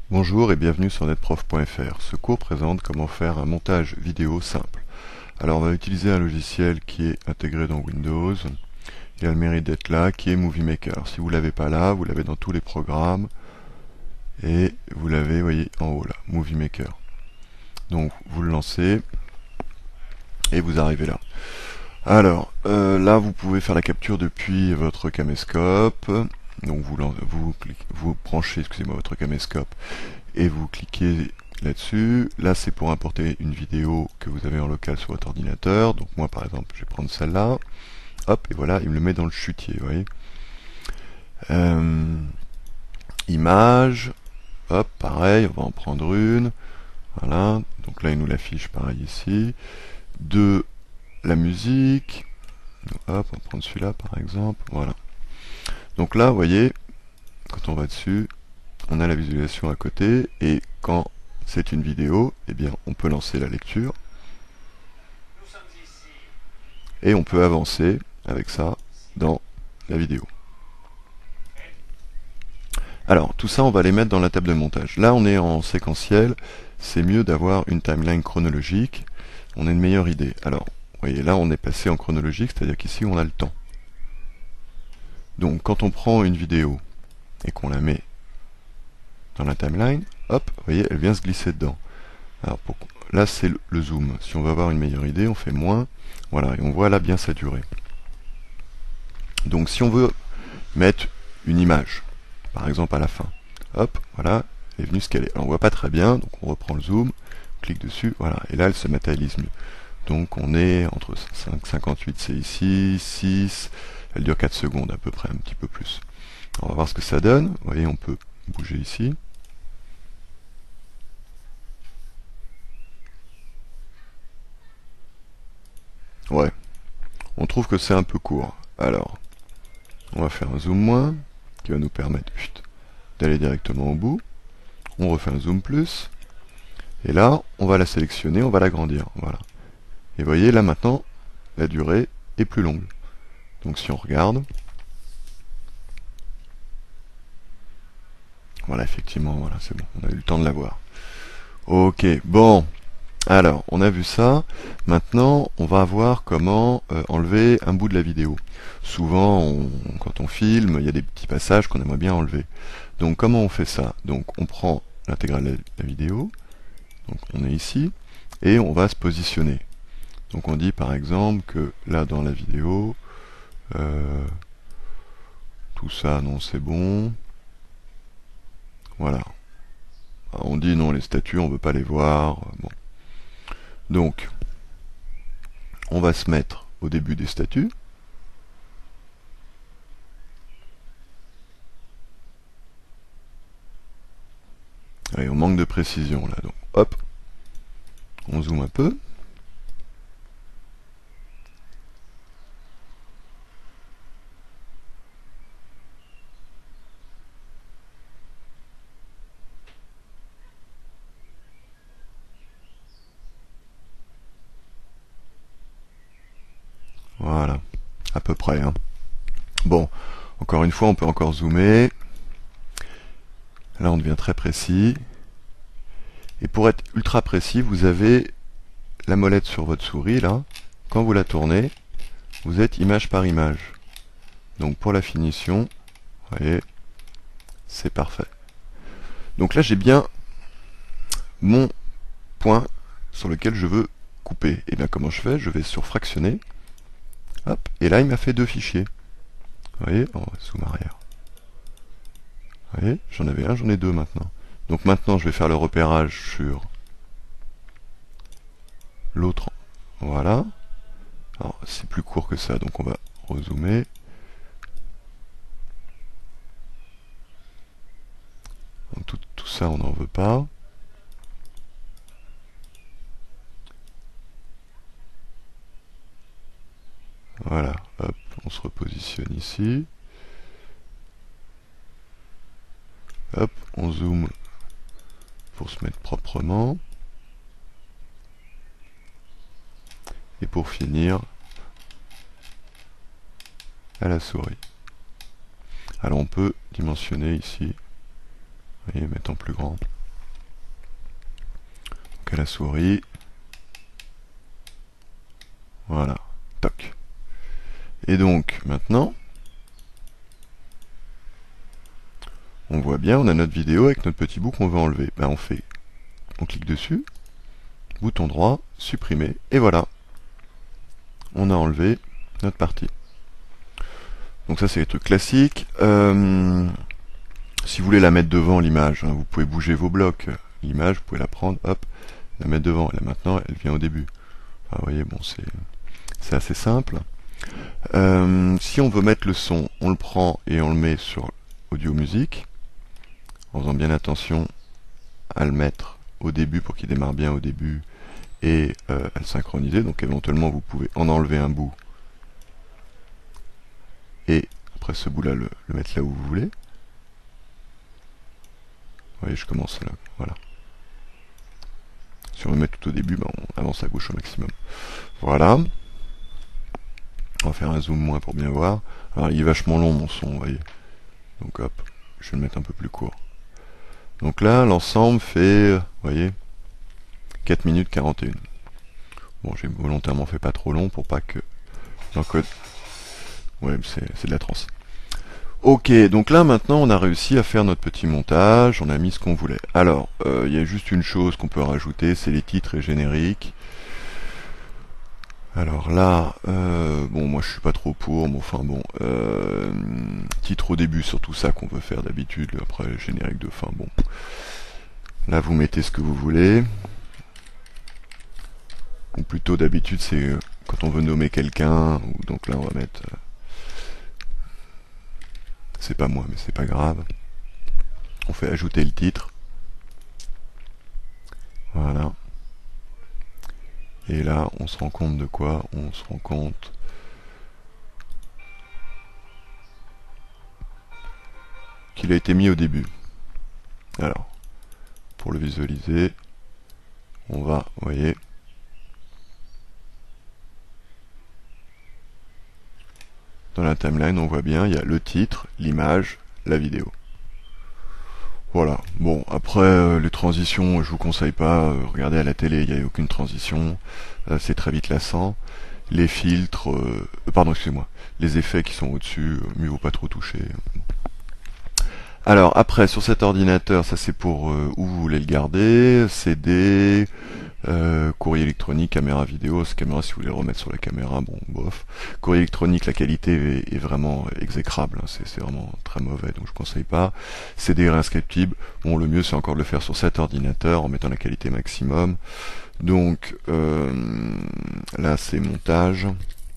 Bonjour et bienvenue sur netprof.fr. Ce cours présente comment faire un montage vidéo simple. Alors on va utiliser un logiciel qui est intégré dans Windows. Il a le mérite d'être là, qui est Movie Maker. Si vous ne l'avez pas là, vous l'avez dans tous les programmes. Et vous l'avez, voyez, en haut là, Movie Maker. Donc vous le lancez et vous arrivez là. Alors là vous pouvez faire la capture depuis votre caméscope. Donc vous branchez, excusez-moi, votre caméscope et vous cliquez là-dessus. Là c'est pour importer une vidéo que vous avez en local sur votre ordinateur. Donc moi par exemple je vais prendre celle-là. Hop, et voilà, il me le met dans le chutier, vous voyez. Image, hop, pareil, on va en prendre une. Voilà, donc là il nous l'affiche pareil ici. De la musique. Hop, on va prendre celui-là par exemple. Voilà. Donc là, vous voyez, quand on va dessus, on a la visualisation à côté, et quand c'est une vidéo, eh bien, on peut lancer la lecture, et on peut avancer avec ça dans la vidéo. Alors, tout ça, on va les mettre dans la table de montage. Là, on est en séquentiel, c'est mieux d'avoir une timeline chronologique, on a une meilleure idée. Alors, vous voyez, là, on est passé en chronologique, c'est-à-dire qu'ici, on a le temps. Donc, quand on prend une vidéo et qu'on la met dans la timeline, hop, vous voyez, elle vient se glisser dedans. Alors là c'est le zoom. Si on veut avoir une meilleure idée, on fait moins. Voilà, et on voit là bien sa durée. Donc si on veut mettre une image, par exemple à la fin, hop, voilà, elle est venue scaler. Alors on voit pas très bien, donc on reprend le zoom, on clique dessus, voilà, et là elle se matérialise mieux. Donc on est entre 5,58 c'est ici, 6, elle dure 4 secondes à peu près, un petit peu plus. On va voir ce que ça donne. Vous voyez, on peut bouger ici. Ouais, on trouve que c'est un peu court. Alors, on va faire un zoom moins, qui va nous permettre d'aller directement au bout. On refait un zoom plus. Et là, on va la sélectionner, on va l'agrandir. Voilà. Et vous voyez, là maintenant, la durée est plus longue. Donc si on regarde, voilà, effectivement, voilà, c'est bon, on a eu le temps de la voir. Ok, bon. Alors, on a vu ça. Maintenant, on va voir comment enlever un bout de la vidéo. Souvent, quand on filme, il y a des petits passages qu'on aimerait bien enlever. Donc, comment on fait ça? Donc, on prend l'intégrale de la vidéo. Donc, on est ici. Et on va se positionner. Donc, on dit par exemple que là, dans la vidéo, tout ça, non, c'est bon. Voilà. On dit non, les statues, on veut pas les voir. Bon. Donc, on va se mettre au début des statues. Allez, on manque de précision là, donc hop, on zoome un peu. Voilà, à peu près. Hein. Bon, encore une fois, on peut encore zoomer. Là, on devient très précis. Et pour être ultra précis, vous avez la molette sur votre souris, là. Quand vous la tournez, vous êtes image par image. Donc pour la finition, vous voyez, c'est parfait. Donc là, j'ai bien mon point sur lequel je veux couper. Et bien comment je fais? Je vais sur fractionner. Hop, et là, il m'a fait deux fichiers. Vous voyez, on va zoom arrière. Vous voyez, j'en avais un, j'en ai deux maintenant. Donc maintenant, je vais faire le repérage sur l'autre. Voilà. Alors, c'est plus court que ça, donc on va rezoomer. Donc, tout ça, on n'en veut pas. Voilà, hop, on se repositionne ici. Hop, on zoome pour se mettre proprement. Et pour finir, à la souris. Alors on peut dimensionner ici Vous voyez, mettre en plus grand. Donc à la souris. Voilà. Toc. Et donc, maintenant, on voit bien, on a notre vidéo avec notre petit bout qu'on veut enlever. Ben, on clique dessus, bouton droit, supprimer, et voilà. On a enlevé notre partie. Donc ça, c'est les trucs classiques. Si vous voulez la mettre devant l'image, hein, vous pouvez bouger vos blocs. L'image, vous pouvez la prendre, hop, la mettre devant. Et là, maintenant, elle vient au début. Enfin, vous voyez, bon, c'est assez simple. Si on veut mettre le son, on le prend et on le met sur audio musique, en faisant bien attention à le mettre au début pour qu'il démarre bien au début et à le synchroniser. Donc éventuellement vous pouvez en enlever un bout et après ce bout là le mettre là où vous voulez. Vous voyez, je commence là, voilà. Si on veut mettre tout au début, ben, on avance à gauche au maximum. Voilà. On va faire un zoom moins pour bien voir. Alors il est vachement long mon son, vous voyez. Donc hop, je vais le mettre un peu plus court. Donc là, l'ensemble fait, vous voyez, 4 minutes 41. Bon, j'ai volontairement fait pas trop long pour pas que l'encode... Ouais, c'est de la transe. Ok, donc là maintenant on a réussi à faire notre petit montage, on a mis ce qu'on voulait. Alors, il y a juste une chose qu'on peut rajouter, c'est les titres et génériques. Alors là, bon, moi je suis pas trop pour, mais enfin bon, titre au début, surtout ça qu'on veut faire d'habitude, après le générique de fin, bon. Là vous mettez ce que vous voulez. Ou plutôt d'habitude c'est quand on veut nommer quelqu'un, donc là on va mettre... c'est pas moi, mais c'est pas grave. On fait ajouter le titre. Voilà. Et là, on se rend compte de quoi? On se rend compte qu'il a été mis au début. Alors, pour le visualiser, on va, vous voyez, dans la timeline, on voit bien, il y a le titre, l'image, la vidéo. Voilà. Bon, après, les transitions, je vous conseille pas. Regardez à la télé, il n'y a aucune transition. C'est très vite lassant. Les filtres, pardon, excusez-moi. Les effets qui sont au-dessus, mieux vaut pas trop toucher. Alors, après, sur cet ordinateur, ça c'est pour où vous voulez le garder. CD, courrier électronique, caméra vidéo. Cette caméra, si vous voulez le remettre sur la caméra, bon, bof. Courrier électronique, la qualité est vraiment exécrable, hein, c'est vraiment très mauvais, donc je conseille pas. CD réinscriptible, bon, le mieux c'est encore de le faire sur cet ordinateur en mettant la qualité maximum. Donc là c'est montage.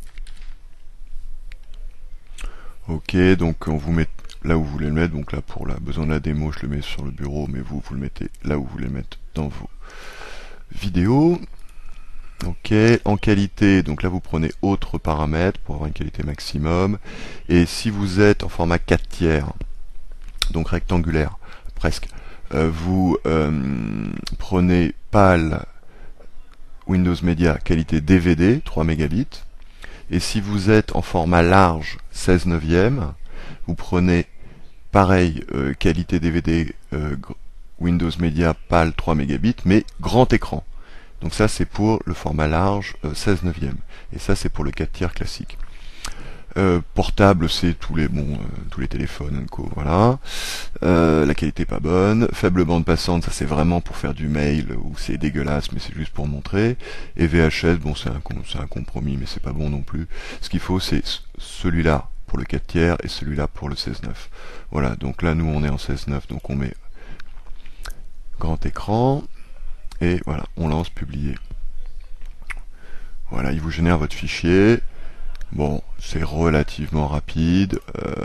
Ok, donc on vous met là où vous voulez le mettre. Donc là pour la besoin de la démo, je le mets sur le bureau, mais vous le mettez là où vous voulez le mettre dans vos vidéos. Ok, en qualité, donc là vous prenez autres paramètres pour avoir une qualité maximum. Et si vous êtes en format 4 tiers, donc rectangulaire, presque, vous prenez PAL Windows Media qualité DVD, 3 mégabits. Et si vous êtes en format large, 16 neuvième, vous prenez pareil, qualité DVD Windows Media PAL 3 mégabits, mais grand écran. Donc ça c'est pour le format large 16 neuvième. Et ça c'est pour le 4 tiers classique. Portable c'est tous les téléphones co, voilà. La qualité pas bonne. Faible bande passante, ça c'est vraiment pour faire du mail où c'est dégueulasse mais c'est juste pour montrer. Et VHS, bon c'est un compromis mais c'est pas bon non plus. Ce qu'il faut c'est celui-là pour le 4 tiers et celui-là pour le 16:9. Voilà, donc là nous on est en 16:9, donc on met grand écran. Et voilà, on lance publier. Voilà, il vous génère votre fichier. Bon, c'est relativement rapide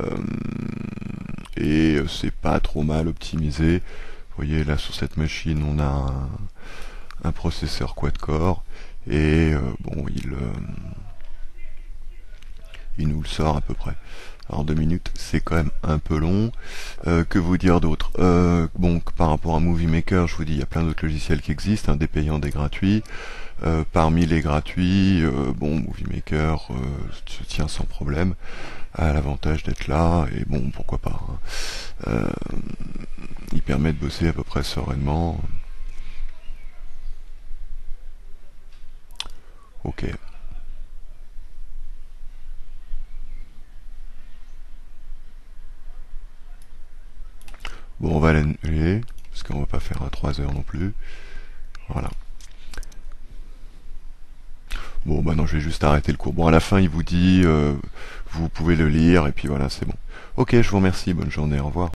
et c'est pas trop mal optimisé. Vous voyez là sur cette machine, on a un processeur quad-core et bon, il nous le sort à peu près. Alors 2 minutes, c'est quand même un peu long. Que vous dire d'autre? Bon, par rapport à Movie Maker, je vous dis, il y a plein d'autres logiciels qui existent, hein, des payants, des gratuits. Parmi les gratuits, bon, Movie Maker se tient sans problème, a l'avantage d'être là, et bon, pourquoi pas. Hein. il permet de bosser à peu près sereinement. Ok. Bon, on va l'annuler, parce qu'on va pas faire à 3 heures non plus. Voilà. Bon, bah non, je vais juste arrêter le cours. Bon, à la fin, il vous dit, vous pouvez le lire, et puis voilà, c'est bon. Ok, je vous remercie, bonne journée, au revoir.